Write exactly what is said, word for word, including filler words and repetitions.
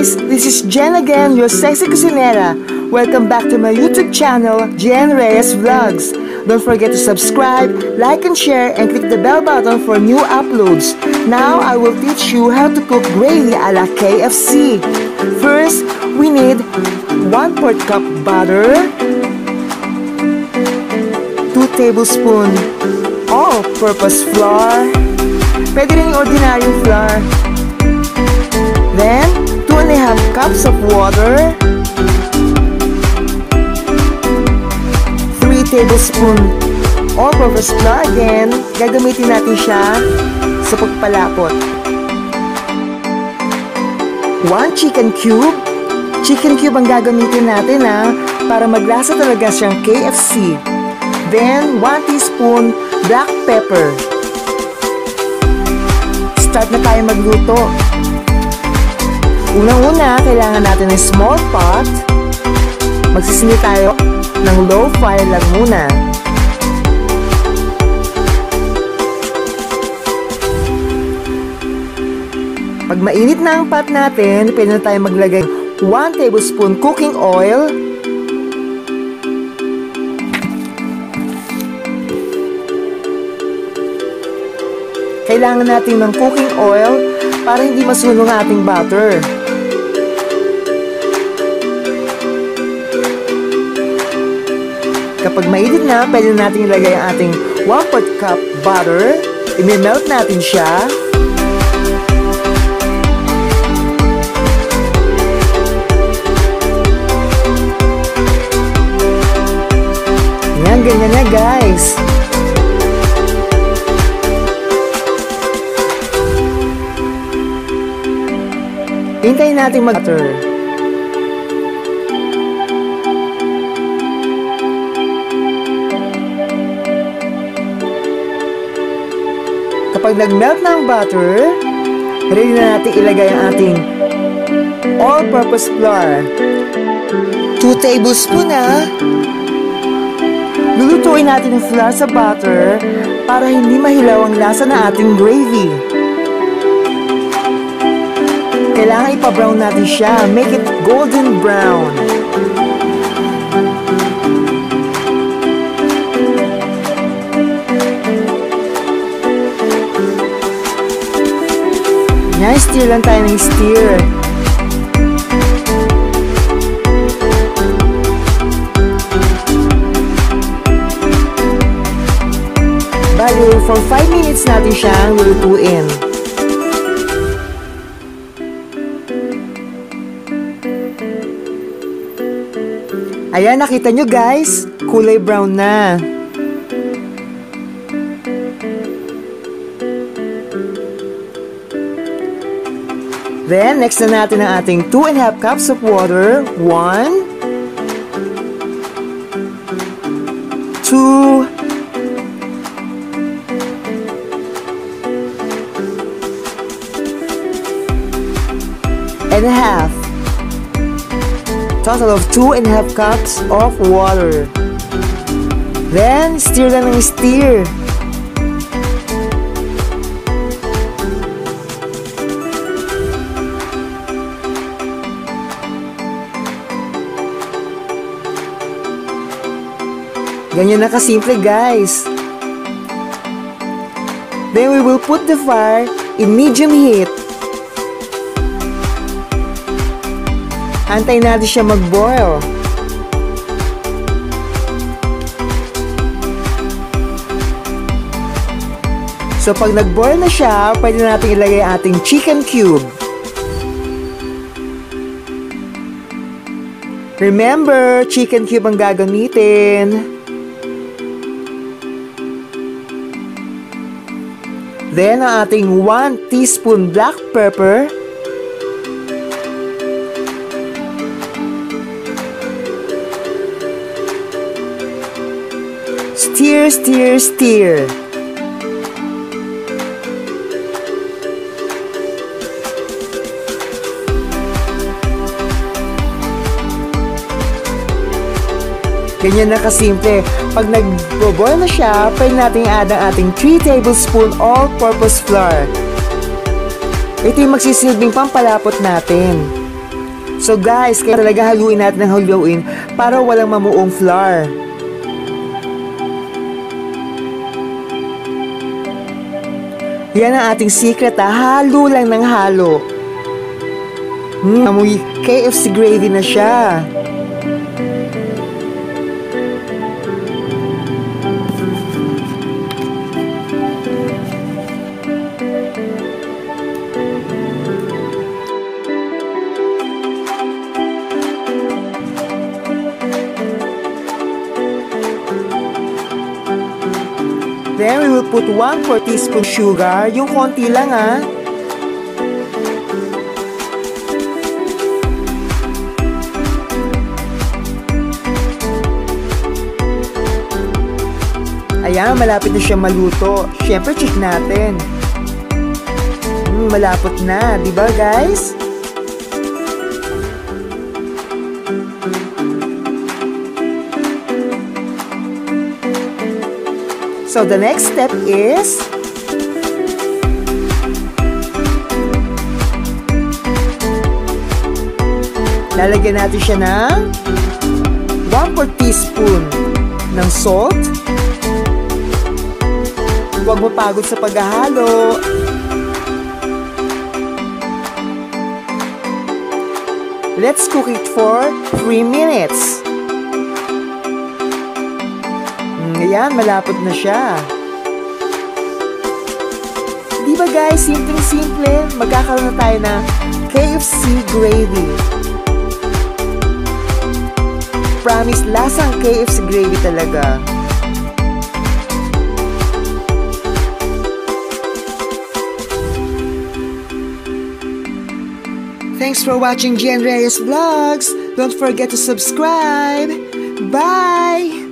guys! This is Jen again, your sexy cusinera. Welcome back to my YouTube channel, Jen Reyes Vlogs. Don't forget to subscribe, like and share, and click the bell button for new uploads. Now, I will teach you how to cook gravy a la K F C. First, we need one fourth cup butter, two tablespoons all-purpose flour, pwede rin yung ordinaryong flour. Then, two and a half cups of water, three tablespoons all-purpose flour again. Gagamitin natin siya sa pagpalapot. one chicken cube. Chicken cube ang gagamitin natin ha, para maglasa talaga siyang K F C. Then, one teaspoon black pepper. Start na tayo magluto. Unang-una, kailangan natin ng small pot. Magsisindi tayo ng low fire lang muna. Pag mainit na ang pot natin, pwede na tayo maglagay one tablespoon cooking oil. Kailangan natin ng cooking oil para hindi masunog ang ating butter. Kapag mainit na, pwede natin ilagay ang ating one fourth cup butter. I-melt natin siya. Yan, ganyan na guys. Hintayin natin mag-butter. Kapag nag-melt na ang butter, ready na natin ilagay ang ating all-purpose flour. two tablespoons na. Lulutuin natin ang flour sa butter para hindi mahilaw ang lasa ng ating gravy. Kailangan ipa-brown natin siya. Make it golden brown. Yan, stir lang tayo ng stir. Bali, for five minutes natin siyang lulutuin. Ayan, nakita nyo guys, kulay brown na. Then, next na natin ang ating two and a half cups of water. one, two, and a half. Total of two and a half cups of water. Then, stir lang ng stir. Ganyan na kasimple guys. Then we will put the fire in medium heat. Antayin natin siya mag-boil. So pag nag-boil na siya, pwede natin ilagay ating chicken cube. Remember, chicken cube ang gagamitin. Then ang ating one teaspoon black pepper. Stir, stir, stir. Ganyan na kasimple. Pag nag-boil na siya, pwede natin i-add ang ating three tablespoons all-purpose flour. Ito yung magsisilbing pampalapot natin. So guys, kaya talaga haluin natin ng haluin para walang mamuong flour. Yan ang ating secret ha, halo lang ng halo. Hmm, amoy K F C gravy na siya. Then we will put one fourth teaspoon sugar, yung konti lang ah. Ayan, malapit na siya maluto. Siyempre, check natin. Hmm, malapot na, di ba guys? So the next step is lalagyan natin siya ng one fourth teaspoon ng salt. Huwag mapagod sa paghahalo. Let's cook it for three minutes. Ayan, malapot na siya. Di ba guys, simpleng-simple, magkakaroon na tayo ng K F C gravy. Promise, lasang K F C gravy talaga. Thanks for watching Gian Reyes Vlogs. Don't forget to subscribe. Bye!